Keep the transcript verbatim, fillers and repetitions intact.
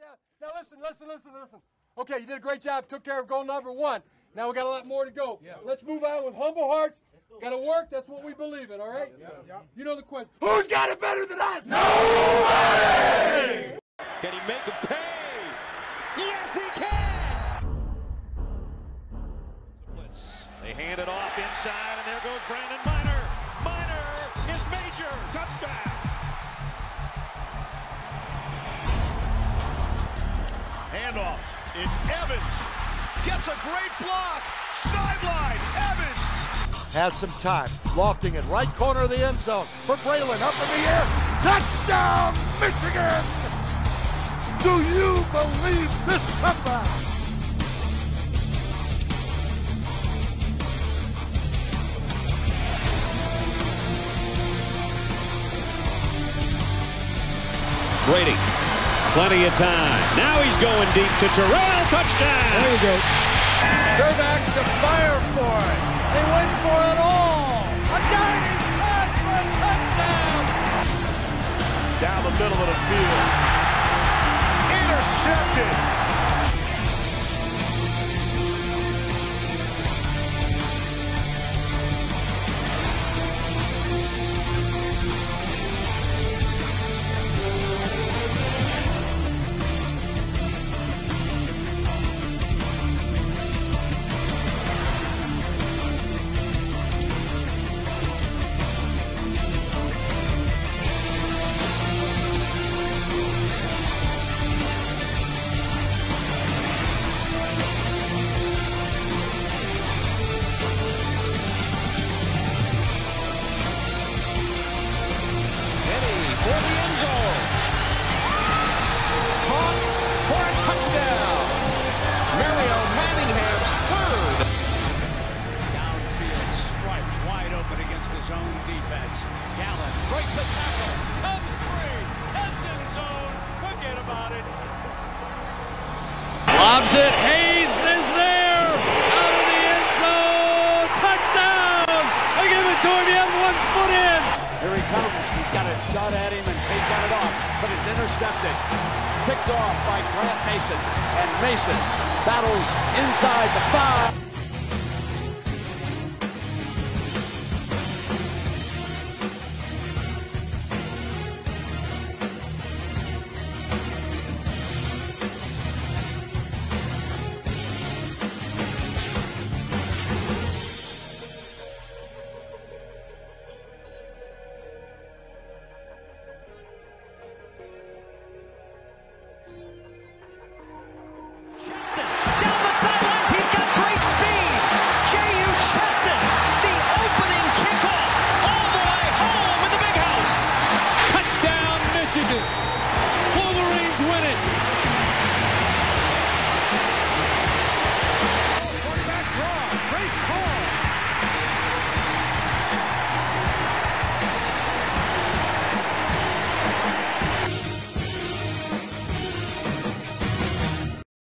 Now listen, listen, listen, listen. Okay, you did a great job. Took care of goal number one. Now we got a lot more to go. Yeah. Let's move on with humble hearts. Got to work. That's what we believe in. All right. Yeah. Yeah. You know the question. Who's got it better than us? Nobody. Can he make him pay? Yes, he can. They hand it off inside, and there goes Brandon Miner. Miner is major. Touchdown. Handoff. It's Evans. Gets a great block. Sideline. Evans. Has some time. Lofting it right corner of the end zone for Braylon. Up in the air. Touchdown, Michigan. Do you believe this comeback? Brady, plenty of time. Now he's going deep to Terrell. Touchdown. There you go. They're back to fire for it. They went for it all. A diving pass for a touchdown. Down the middle of the field. Intercepted. For the end zone. Caught for a touchdown. Mario Manningham's third. Downfield, striped wide open against the zone defense. Gallen breaks a tackle, comes free, heads in zone. Forget about it. Lobs it. Hayes is there. Out of the end zone. Touchdown. They give it to him. He had one foot in. Here he comes. He's got a shot at him, and Tate got it off, but it's intercepted. Picked off by Grant Mason, and Mason battles inside the five.